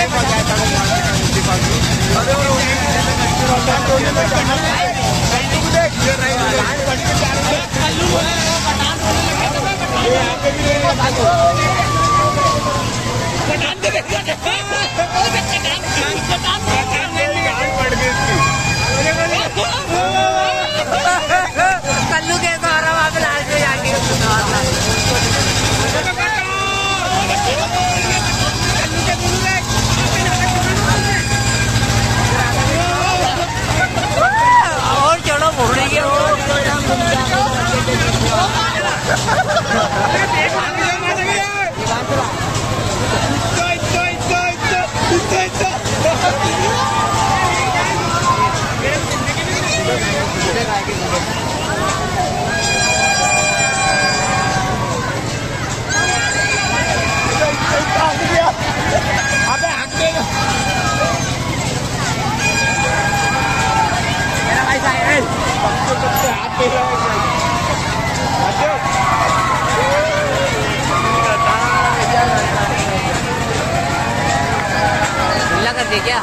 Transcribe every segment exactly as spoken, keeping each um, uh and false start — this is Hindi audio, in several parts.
कल्लू के द्वारा वहाँ पे लास्ट में जाके और चलो मुरली के कर दे क्या?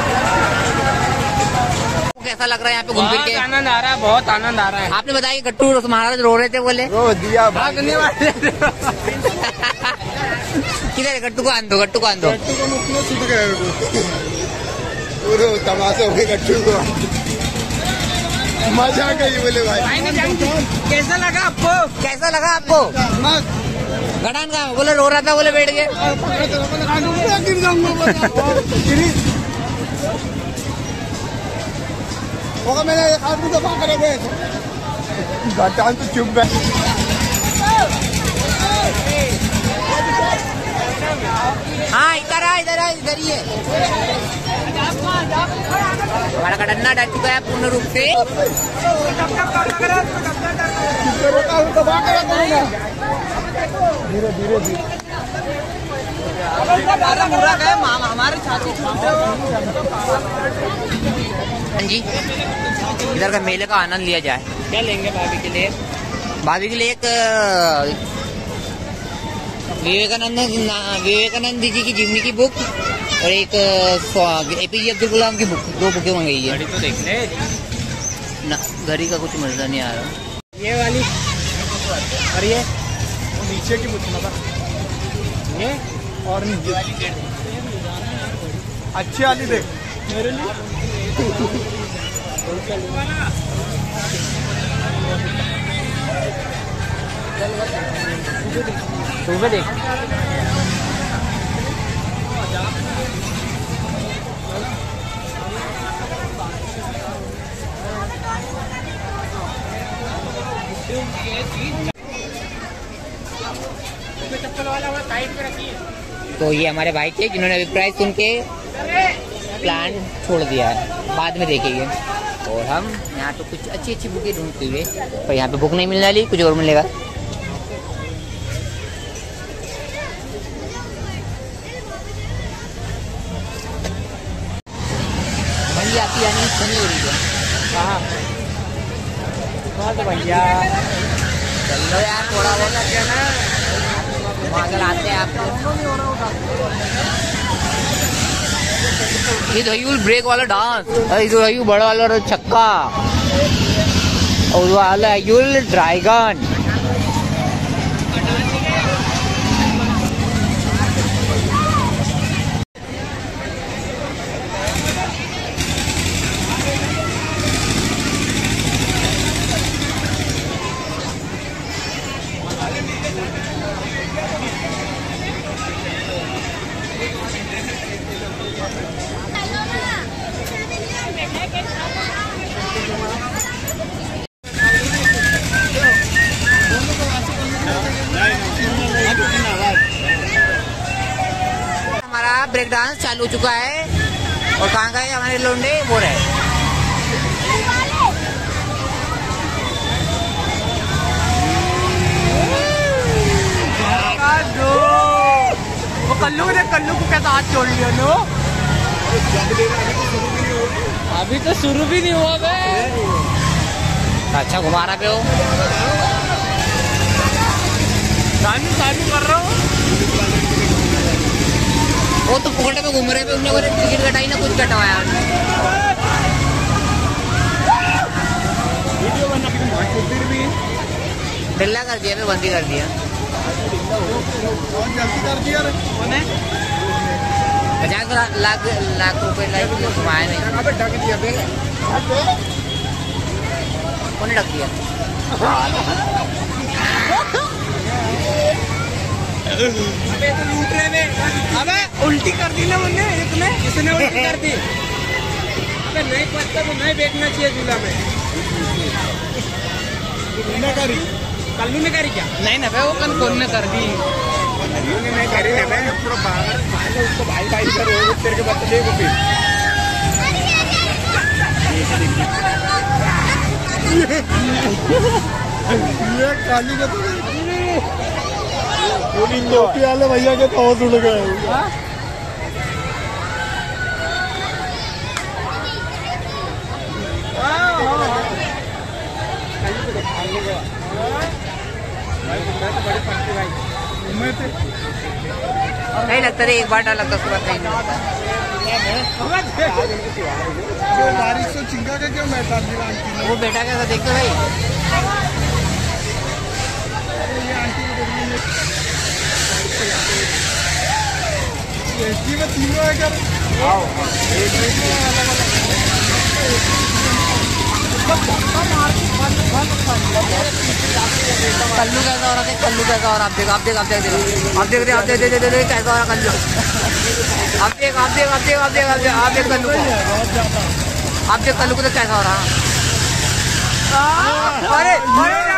कैसा लग रहा है यहाँ पे घूम फिर के? आनंद आ रहा है, बहुत आनंद आ रहा है। आपने बताया कि गट्टू महाराज रो रहे थे, बोले रो दिया भागने वाले किधर है? गट्टू को आन दो, गट्टू को आन दो। गट्टू को मुखने छूट गए पूरे तमाशा हो गए गट्टू को। मजा गई बोले भाई। कैसा लगा आपको? कैसा लगा आपको? गड़ान का बोले रो रहा था, बोले बैठ गए। मैंने एक आदमी दफा करे गए गटान तो चुप गए। हाँ इधर आ, इधर आ, इधर ही है। हमारा गड़न्ना डर चुका है पूर्ण रूप से। धीरे धीरे धीरे हमारे छाती जी इधर का मेले का आनंद लिया जाए। क्या लेंगे भाभी के लिए? भाभी के लिए एक विवेकानंद विवेकानंद जी की जीवनी की बुक और एक एपीजे अब्दुल कलाम की बुक, दो बुकें मंगाई है। घड़ी तो देख ले ना, घड़ी का कुछ मजा नहीं आ रहा। ये वाली और ये नीचे की पूछना था ये और नीचे अच्छी वाली देख मेरे लिए। सुबह देख तो ये हमारे भाई थे जिन्होंने अभिप्राय सुन के प्लान छोड़ दिया है, बाद में देखेंगे। और हम यहाँ तो कुछ अच्छी अच्छी बुकें ढूंढते हुए, पर यहाँ पे बुक नहीं मिलने वाली, कुछ और मिलेगा। भैया आपकी यानी सुनी हो रही है कहाँ भैया? चलो यार थोड़ा बहुत लग गया ना, वहाँ चलाते हैं आपको। ये दहीउल ब्रेक वाला डांस, दहीउल बड़ा वाला छक्का और वाला दहीउल ड्रैगन। ब्रेक डांस चालू हो चुका है और कहाँ गए हमारे लोंडे? वो रहे। वो कल्लू ने कल्लू को कैसा हाथ छोड़ लिया नो? अभी तो शुरू भी नहीं हुआ बे। अच्छा घुमा रहा पे हो? चालू चालू कर रहा हूँ। ओ वो तो फोकट में घूम रहे थे, उनने बोले टिकट कटाई ना कुछ कटवाया। वीडियो बनना कितनी फिर भी ढिल्ला कर दिया, मैं बंदी कर दिया। बहुत जल्दी कर दिया रे मैंने पचास लाख लाख रुपए लाइक घुमाया नहीं। अबे ढक दिया बे कौन ढक दिया? अबे तो लूट रहे थे। अबे उल्टी कर दी ना उन्होंने, एक ने किसने उल्टी कर दी? अबे नहीं पत्ता तो नहीं बेचना चाहिए झूला में। ना करी कल्लू ने करी क्या? नहीं ना भाई, वो कल कौन ने कर दी? उन्होंने नहीं करी ना मैं पूरा बाहर भाई उसको भाई भाई कर रहे हो तेरे के बच्चे देखो फिर ये काली का तो टोपी वाले भैया के तो उड़ गए। नहीं लगता रे, एक बार डाला तो उसके बाद नहीं लगता। बारिश से चिंगा का क्यों बैठा वो बेटा कैसा देखते भाई? में तीनों है कर कल्लू कैसा हो रहा है? कल्लू कैसा हो रहा है? आप देख आप देख आप देख आप देख आप देख देख देख कैसा हो रहा कल्लू? आप देख आप देख आप देख आप देख आप देख आप देख कल्लू को, आप देख कल्लू को तो कैसा हो रहा? अरे अरे